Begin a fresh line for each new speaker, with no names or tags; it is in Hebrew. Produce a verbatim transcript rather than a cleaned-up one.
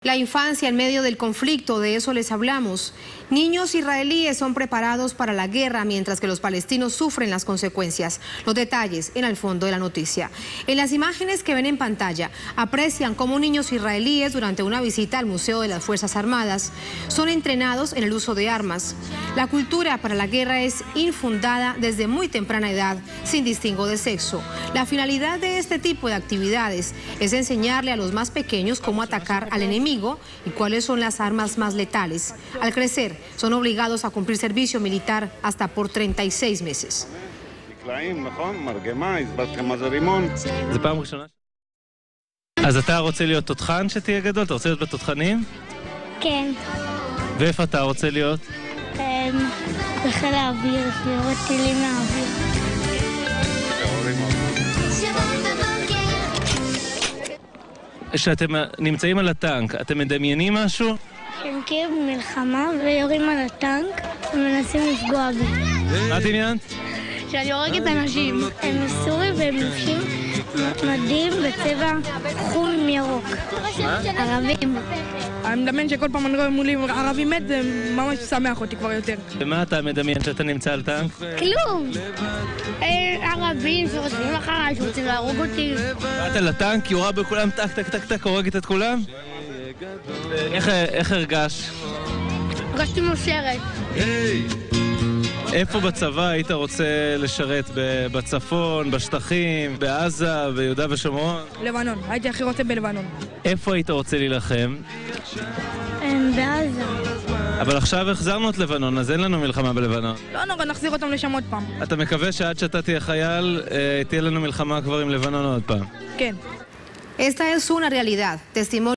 La infancia en medio del conflicto, de eso les hablamos. Niños israelíes son preparados para la guerra mientras que los palestinos sufren las consecuencias. Los detalles en el fondo de la noticia. En las imágenes que ven en pantalla, aprecian cómo niños israelíes durante una visita al Museo de las Fuerzas Armadas son entrenados en el uso de armas. La cultura para la guerra es infundada desde muy temprana edad, sin distingo de sexo. La finalidad de este tipo de actividades es enseñarle a los más pequeños cómo atacar al enemigo y cuáles son las armas más letales. Al crecer, son obligados a cumplir servicio militar hasta por treinta y seis meses.
זה פעם ראשונה? אז אתה רוצה להיות תותחן שתהיה גדול? אתה רוצה להיות בתותחנים?
כן.
ואיפה אתה רוצה להיות?
בחיל האוויר, לראות טילים מהאוויר.
כשאתם נמצאים על הטנק, אתם מדמיינים משהו?
הם כאילו במלחמה ויורים על הטנק ומנסים לפגוע בי.
מה דמיינת?
שאני הורגת אנשים. הם מסורים והם לובשים מדים בצבע חום ירוק. ערבים.
אני מדמיין שכל פעם אני רואה מולי ערבי מת, זה ממש שמח אותי כבר יותר.
ומה אתה מדמיין שאתה נמצא על טנק?
כלום. ערבים שרוצים אחריי, שרוצים להרוג אותי.
באת לטנק, יורה בכולם, טק טק טק טק, הורגת את כולם? איך הרגש?
הרגשתי מאושרת.
איפה בצבא היית רוצה לשרת? בצפון, בשטחים, בעזה, ביהודה ושומרון?
לבנון, הייתי הכי רוצה בלבנון.
איפה היית רוצה להילחם?
בעזה.
אבל עכשיו החזרנו את לבנון, אז אין לנו מלחמה בלבנון.
לא נורא, נחזיר אותם לשם עוד פעם.
אתה מקווה שעד שאתה תהיה חייל, תהיה לנו מלחמה כבר עם לבנון עוד פעם?
כן.
Esta es una realidad, testimonio